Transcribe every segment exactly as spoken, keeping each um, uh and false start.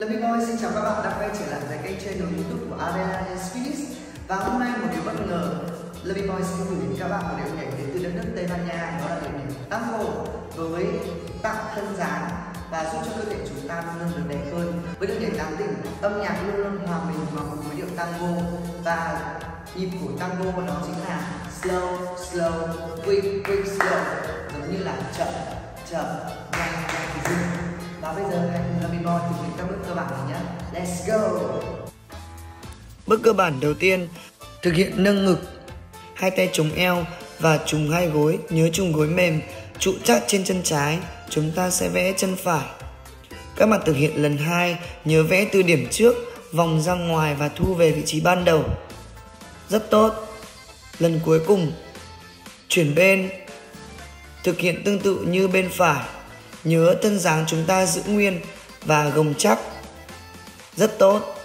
Lovely Boy xin chào các bạn đã quay trở lại với kênh channel YouTube của Arena Dance Fitness. Và hôm nay một điều bất ngờ, Lovely Boy sẽ gửi đến các bạn một điệu nhảy đến từ đất nước Tây Ban Nha, đó là điệu nhảy tango với tạo thân dáng và giúp cho cơ thể chúng ta luôn luôn được đẹp hơn. Với điệu nhảy tán tỉnh, âm nhạc luôn luôn hòa mình vào cùng với điệu tango và nhịp của tango đó chính là slow, slow, quick, quick, slow, giống như là chậm, chậm, nhanh, nhanh, dừng. Và bây giờ hãy cùng Lovely Boy thực hiện các bước cơ bản này nhé. Let's go! Bước cơ bản đầu tiên, thực hiện nâng ngực, hai tay chống eo và trùng hai gối, nhớ trùng gối mềm, trụ chắc trên chân trái, chúng ta sẽ vẽ chân phải. Các bạn thực hiện lần hai, nhớ vẽ từ điểm trước, vòng ra ngoài và thu về vị trí ban đầu. Rất tốt. Lần cuối cùng, chuyển bên, thực hiện tương tự như bên phải, nhớ thân dáng chúng ta giữ nguyên và gồng chắc. Rất tốt.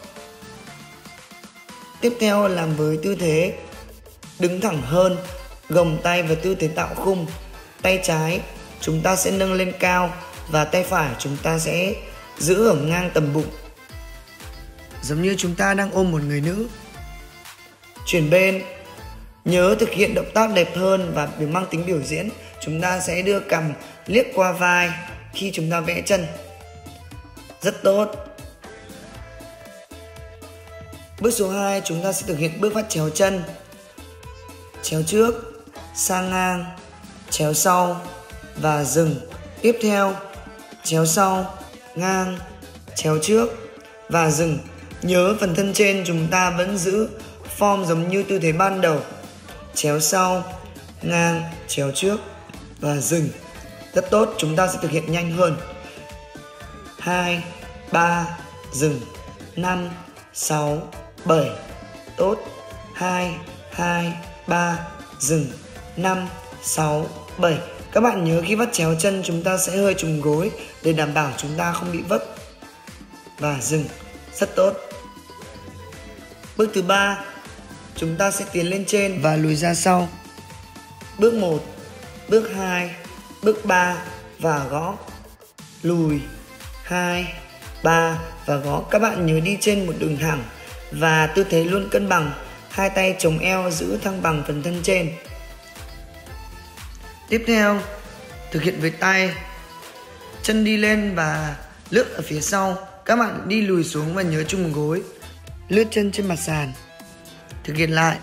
Tiếp theo làm với tư thế đứng thẳng hơn, gồng tay vào tư thế tạo khung. Tay trái chúng ta sẽ nâng lên cao và tay phải chúng ta sẽ giữ ở ngang tầm bụng, giống như chúng ta đang ôm một người nữ. Chuyển bên, nhớ thực hiện động tác đẹp hơn và mang tính biểu diễn. Chúng ta sẽ đưa cằm liếc qua vai khi chúng ta vẽ chân. Rất tốt. Bước số hai, chúng ta sẽ thực hiện bước vắt chéo chân. Chéo trước, sang ngang, chéo sau và dừng. Tiếp theo, chéo sau, ngang, chéo trước và dừng. Nhớ phần thân trên chúng ta vẫn giữ form giống như tư thế ban đầu. Chéo sau, ngang, chéo trước và dừng. Rất tốt, chúng ta sẽ thực hiện nhanh hơn. hai, ba, dừng. năm, sáu, bảy. Tốt. hai, hai, ba, dừng. năm, sáu, bảy. Các bạn nhớ khi vắt chéo chân chúng ta sẽ hơi trùng gối để đảm bảo chúng ta không bị vấp. Và dừng. Rất tốt. Bước thứ ba, chúng ta sẽ tiến lên trên và lùi ra sau. Bước một, bước hai, bước ba và gõ. Lùi, hai, ba và gõ. Các bạn nhớ đi trên một đường thẳng và tư thế luôn cân bằng. Hai tay chống eo giữ thăng bằng phần thân trên. Tiếp theo, thực hiện với tay. Chân đi lên và lướt ở phía sau. Các bạn đi lùi xuống và nhớ trùng gối. Lướt chân trên mặt sàn. Thực hiện lại.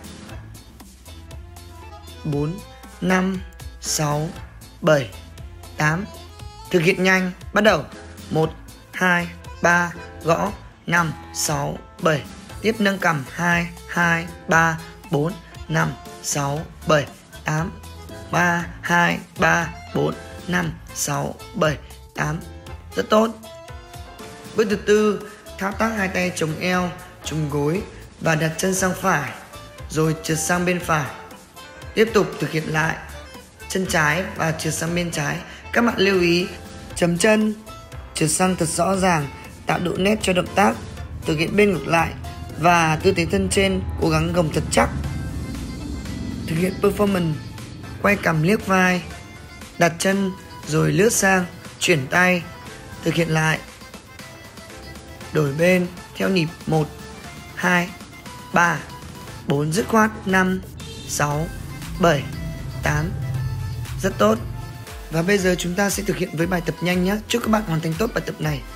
bốn, năm, sáu, bảy, tám. Thực hiện nhanh. Bắt đầu. một, hai, ba, gõ. năm, sáu, bảy. Tiếp nâng cằm. hai, hai, ba, bốn, năm, sáu, bảy, tám. ba, hai, ba, bốn, năm, sáu, bảy, tám. Rất tốt. Bước thứ tư, thao tác hai tay chống eo, trùng gối và đặt chân sang phải, rồi trượt sang bên phải. Tiếp tục thực hiện lại chân trái và trượt sang bên trái. Các bạn lưu ý chấm chân, trượt sang thật rõ ràng, tạo độ nét cho động tác. Thực hiện bên ngược lại và tư thế thân trên cố gắng gồng thật chắc. Thực hiện performance, quay cằm liếc vai, đặt chân rồi lướt sang, chuyển tay. Thực hiện lại. Đổi bên theo nhịp một, hai, ba, bốn, dứt khoát. năm, sáu, bảy, tám. Rất tốt. Và bây giờ chúng ta sẽ thực hiện với bài tập nhanh nhé. Chúc các bạn hoàn thành tốt bài tập này.